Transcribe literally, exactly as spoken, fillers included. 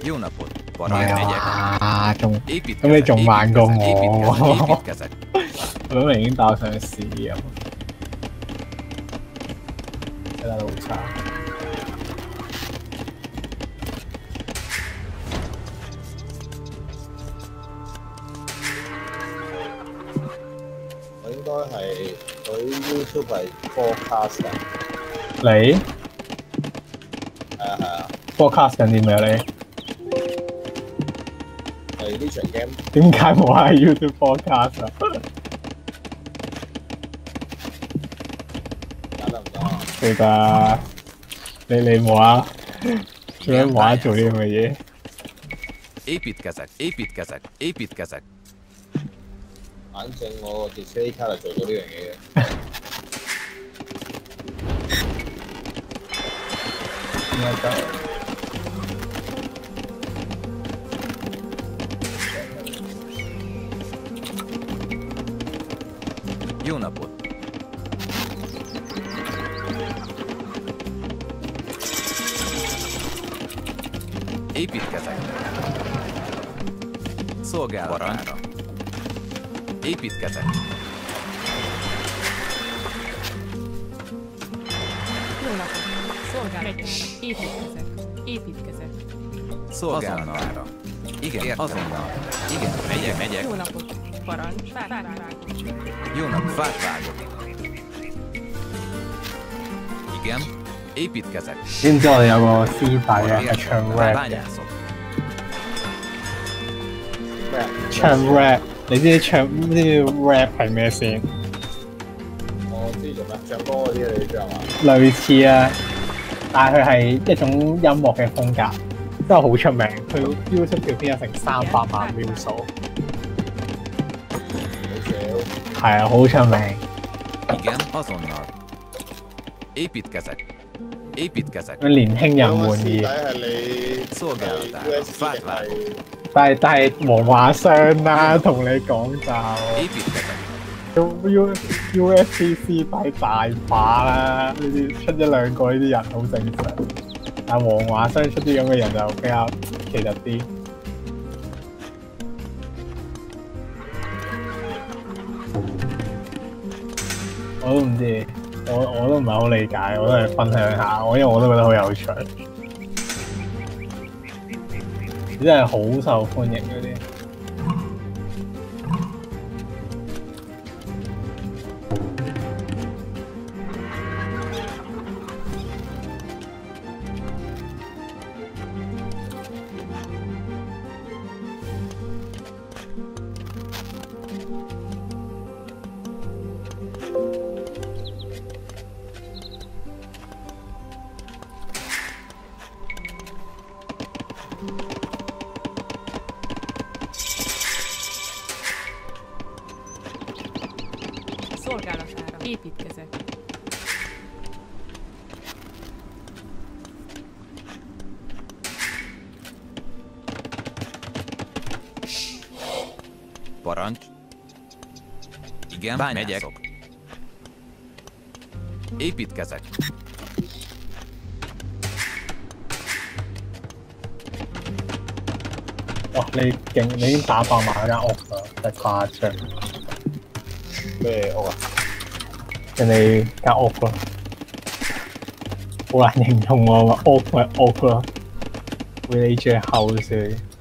Jó napot! Parancs megyek! 啊，仲咁你仲慢過我，我都已經打上市咁，真係好差。 我應該係佢 YouTube 係 forecast 嘅。 你？ 係啊係啊。 forecast 緊啲咩你？ 係呢場 game。 點解冇喺 YouTube forecast 啊？ 打得唔得啊？ 對㗎，你你冇啊？做咩冇啊？做呢咁嘅嘢 ？Építkezek, építkezek, építkezek。 反正我個 display 卡係做到呢樣嘢嘅。 應該得。 Jó napot! Építkezek. Szolgálatára. Építkezek. Jó napot! Szolgálatára. Építkezek. Építkezek. Szolgálatára. Igen, azonnal. Igen, megyek, megyek. Jó napot! Parancs. Fát vágok. Jó nap, fát vágok. Igen, építkezek. 知唔知我哋有個師弟嘅係唱 rap 嘅？唱 rap， 你知唔知唱呢啲 rap 係咩先？ 我知做咩，唱歌嗰啲你知係嘛？ 類似啊，但係佢係一種音樂嘅風格，真係好出名。佢 YouTube 條片有成三百萬 view 數。係啊，好出名。 Igen, azonnal. Építkezek. Építkezek. 年輕人滿意。 係你 Szolgálatára. Fát vágok. 但係但係黃華商啦，同你講就 U U S B C 擺大把啦，呢啲出一兩個呢啲人好正常。但係黃華商出啲咁嘅人就比較奇特啲。我都唔知，我我都唔係好理解，我都係分享下，我因為我都覺得好有趣，真係好受歡迎嗰啲。 Szolgálatára. Építkezek. Parancs. Igen, megyek. Építkezek. 哇！你勁，你已經打爆埋間屋啦，真係誇張。 咩屋啊？ 人哋間屋咯，好難形容喎，屋咪屋咯，village house。